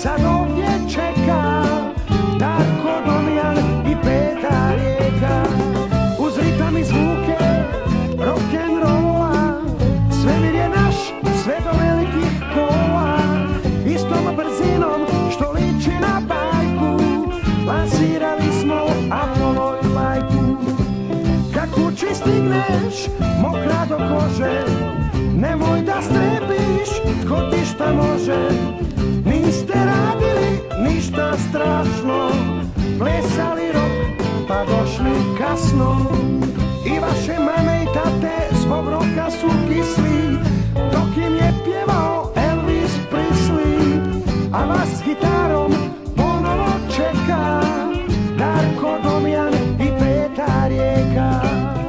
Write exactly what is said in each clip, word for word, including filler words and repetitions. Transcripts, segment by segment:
sad ovdje čeka Darko Domjan i Peta Rijeka. Uz ritam i zvuke rock'n'rolla svemir je naš sve do velikih kola. Istom brzinom što liči na bajku lansirali smo Apollo i Lajku. Kad kući stigneš mokra do kože, nemoj da strepiš, tko ti šta može. Niste radili ništa strašno, plesali rock pa došli kasno. I vaše mame i tate zbog roka su kisli, dok im je pjevao Elvis Presley. A vas s gitarom ponovo čeka Darko Domjan i Peta Rijeka.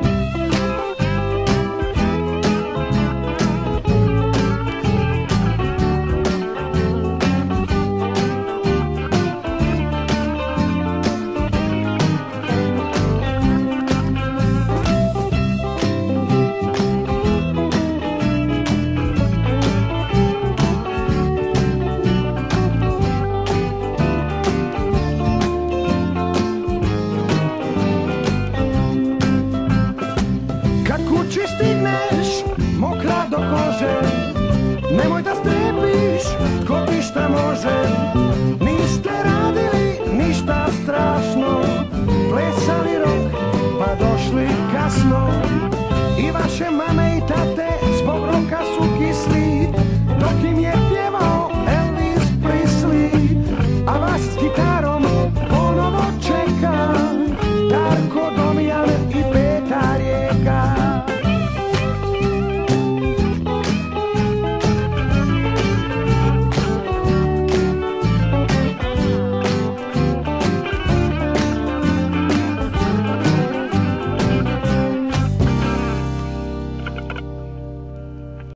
Kući stigneš mokra do kože, nemoj da strepiš, tko ti šta može.